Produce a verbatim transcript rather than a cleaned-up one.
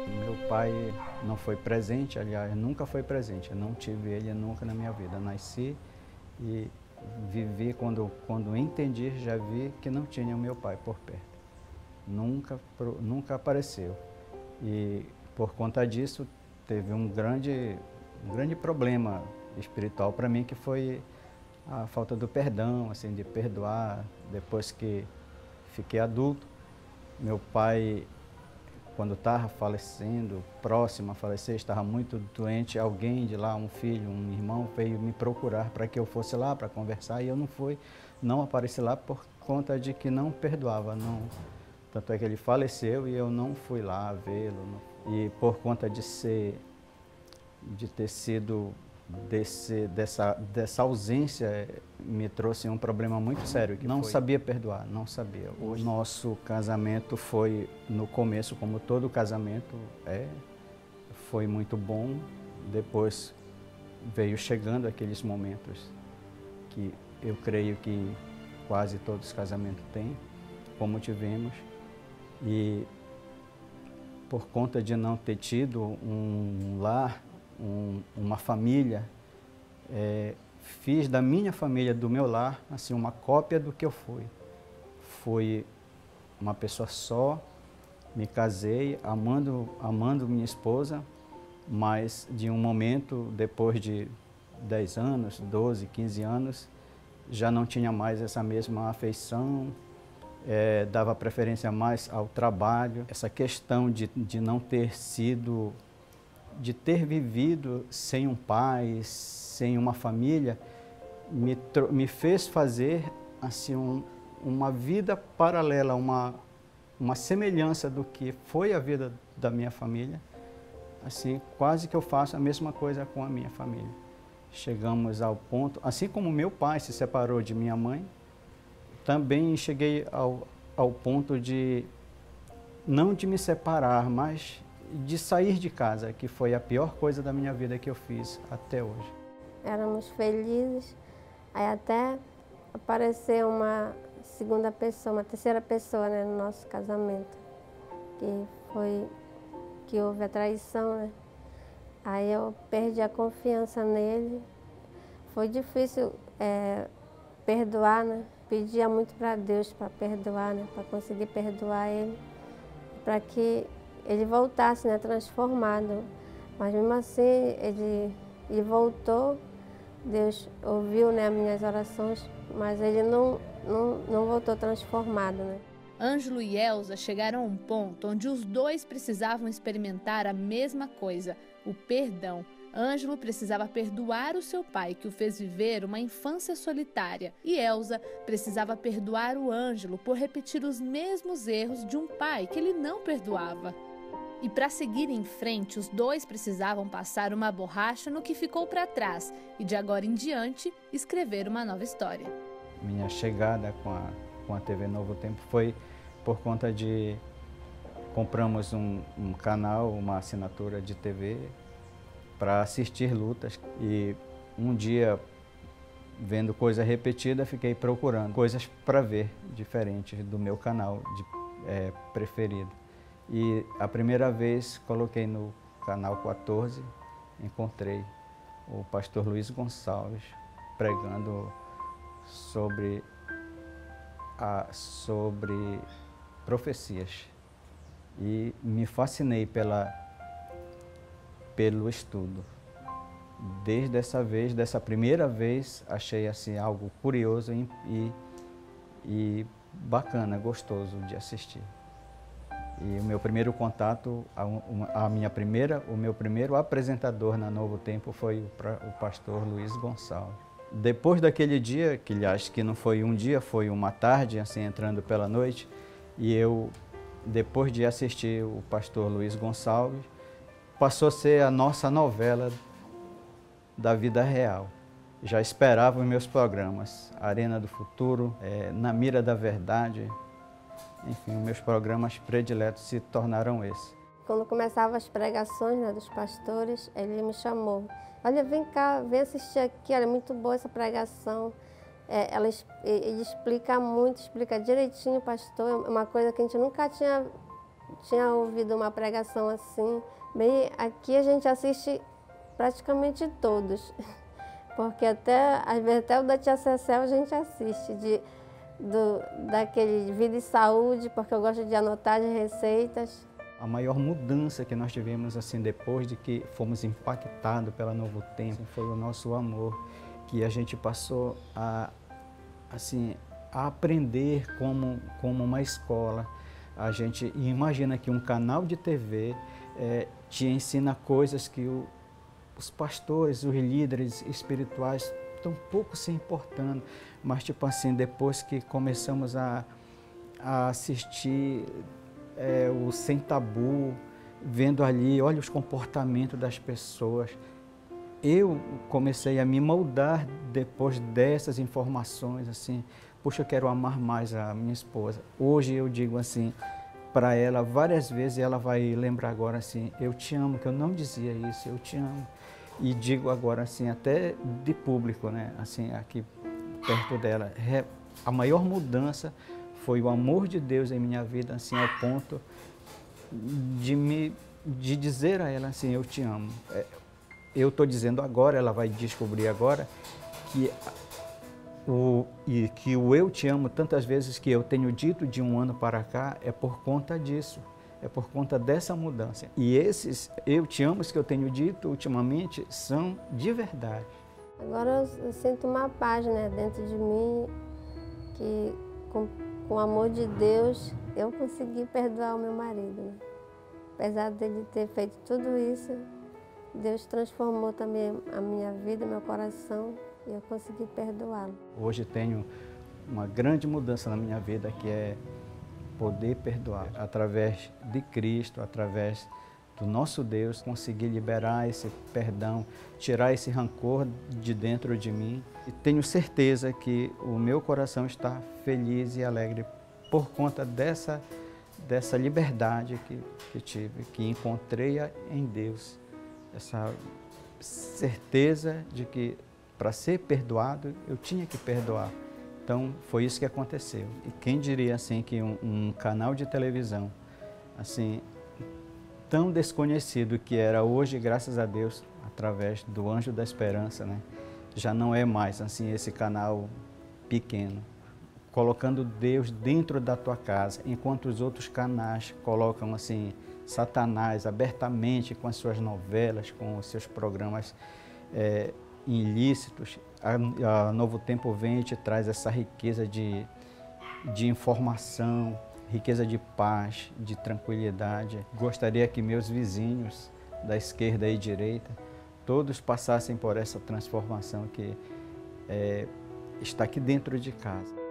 Meu pai não foi presente, aliás, nunca foi presente. Eu não tive ele nunca na minha vida. Eu nasci e vivi, quando, quando entendi, já vi que não tinha o meu pai por perto. Nunca, nunca apareceu. E por conta disso, teve um grande, um grande problema espiritual para mim, que foi a falta do perdão, assim, de perdoar. Depois que fiquei adulto, meu pai, quando estava falecendo, próximo a falecer, estava muito doente, alguém de lá, um filho, um irmão, veio me procurar para que eu fosse lá para conversar, e eu não fui, não apareci lá por conta de que não perdoava, não. Tanto é que ele faleceu e eu não fui lá vê-lo. E por conta de ser, de ter sido desse, dessa, dessa ausência, me trouxe um problema muito sério, que não sabia perdoar, não sabia. O nosso casamento foi, no começo, como todo casamento é, foi muito bom. Depois veio chegando aqueles momentos que eu creio que quase todos os casamentos têm, como tivemos. E por conta de não ter tido um lar, um, uma família, é, fiz da minha família, do meu lar, assim, uma cópia do que eu fui. Fui uma pessoa só, me casei amando, amando minha esposa, mas de um momento, depois de dez anos, doze, quinze anos, já não tinha mais essa mesma afeição. É, dava preferência mais ao trabalho. Essa questão de, de não ter sido, de ter vivido sem um pai, sem uma família, me, me fez fazer assim, um, uma vida paralela, uma, uma semelhança do que foi a vida da minha família. Assim, quase que eu faço a mesma coisa com a minha família. Chegamos ao ponto, assim como meu pai se separou de minha mãe, também cheguei ao, ao ponto de, não de me separar, mas de sair de casa, que foi a pior coisa da minha vida que eu fiz até hoje. Éramos felizes, aí até apareceu uma segunda pessoa, uma terceira pessoa, né, no nosso casamento, que foi que houve a traição, né? Aí eu perdi a confiança nele, foi difícil é, perdoar, né? Pedia muito para Deus para perdoar, né? Para conseguir perdoar ele, para que ele voltasse, né? Transformado. Mas mesmo assim, ele, ele voltou, Deus ouviu, né, as minhas orações, mas ele não, não, não voltou transformado, né? Ângelo e Elza chegaram a um ponto onde os dois precisavam experimentar a mesma coisa, o perdão. Ângelo precisava perdoar o seu pai, que o fez viver uma infância solitária, e Elza precisava perdoar o Ângelo por repetir os mesmos erros de um pai que ele não perdoava. E para seguir em frente, os dois precisavam passar uma borracha no que ficou para trás e, de agora em diante, escrever uma nova história. Minha chegada com a, com a T V Novo Tempo foi por conta de... Compramos um, um canal, uma assinatura de T V, para assistir lutas, e um dia, vendo coisa repetida, fiquei procurando coisas para ver diferentes do meu canal de, é, preferido. E a primeira vez coloquei no canal quatorze, encontrei o pastor Luiz Gonçalves pregando sobre, a, sobre profecias, e me fascinei pela pelo estudo. Desde essa vez, dessa primeira vez, achei assim algo curioso e, e, e bacana, gostoso de assistir. E o meu primeiro contato, a, a minha primeira, o meu primeiro apresentador na Novo Tempo foi o, o pastor Luiz Gonçalves. Depois daquele dia, que acho que não foi um dia, foi uma tarde, assim, entrando pela noite, e eu, depois de assistir o pastor Luiz Gonçalves, passou a ser a nossa novela da vida real. Já esperava os meus programas, Arena do Futuro, é, Na Mira da Verdade, enfim, meus programas prediletos se tornaram esses. Quando começavam as pregações, né, dos pastores, ele me chamou. Olha, vem cá, vem assistir aqui, olha, é muito boa essa pregação. É, ela, ele explica muito, explica direitinho, pastor, é uma coisa que a gente nunca tinha tinha ouvido uma pregação assim. Bem, aqui a gente assiste praticamente todos, porque até, às vezes até o da Tia Cecel a gente assiste, de, do, daquele Vida e Saúde, porque eu gosto de anotar as receitas. A maior mudança que nós tivemos assim depois de que fomos impactados pela Novo Tempo foi o nosso amor, que a gente passou a, assim, a aprender como, como uma escola. A gente imagina que um canal de T V é, te ensina coisas que o, os pastores, os líderes espirituais estão pouco se importando, mas tipo assim, depois que começamos a, a assistir é, o Sem Tabu, vendo ali, olha os comportamentos das pessoas, eu comecei a me moldar depois dessas informações, assim, puxa, eu quero amar mais a minha esposa. Hoje eu digo assim, para ela, várias vezes ela vai lembrar agora assim, eu te amo, que eu não dizia isso, eu te amo. E digo agora assim, até de público, né, assim, aqui perto dela, a maior mudança foi o amor de Deus em minha vida, assim, ao ponto de me, de dizer a ela assim, eu te amo. Eu estou dizendo agora, ela vai descobrir agora, que o, e que o eu te amo, tantas vezes que eu tenho dito de um ano para cá, é por conta disso, é por conta dessa mudança. E esses eu te amo que eu tenho dito ultimamente são de verdade. Agora eu, eu sinto uma paz, né, dentro de mim, que com, com o amor de Deus eu consegui perdoar o meu marido, né? Apesar dele ter feito tudo isso, Deus transformou também a minha vida, meu coração, e eu consegui perdoá-lo. Hoje tenho uma grande mudança na minha vida, que é poder perdoar. Através de Cristo, através do nosso Deus, conseguir liberar esse perdão, tirar esse rancor de dentro de mim. E tenho certeza que o meu coração está feliz e alegre por conta dessa, dessa liberdade que, que tive, que encontrei em Deus. Essa certeza de que para ser perdoado eu tinha que perdoar. Então foi isso que aconteceu. E quem diria assim que um, um canal de televisão assim tão desconhecido que era hoje, graças a Deus, através do Anjo da Esperança, né, já não é mais assim esse canal pequeno, colocando Deus dentro da tua casa, enquanto os outros canais colocam assim Satanás abertamente com as suas novelas, com os seus programas é, ilícitos. A, a Novo Tempo vem e te traz essa riqueza de, de informação, riqueza de paz, de tranquilidade. Gostaria que meus vizinhos da esquerda e direita, todos passassem por essa transformação que é, está aqui dentro de casa.